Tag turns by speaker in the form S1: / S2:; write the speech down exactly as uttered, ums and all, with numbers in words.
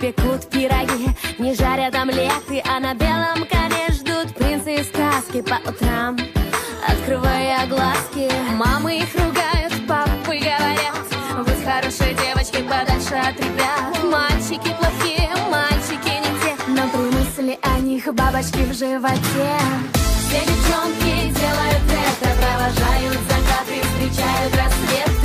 S1: пекут пироги, не жарят омлеты, а на белом коне ждут принцы и сказки по утрам. Открывая глазки, мамы их ругают, папы говорят: будь хорошей девочкой подальше от ребят. Мальчики плохие, мальчики не те, но при мысли о них бабочки в животе. Все девчонки делают это, провожают закаты, встречают рассвет.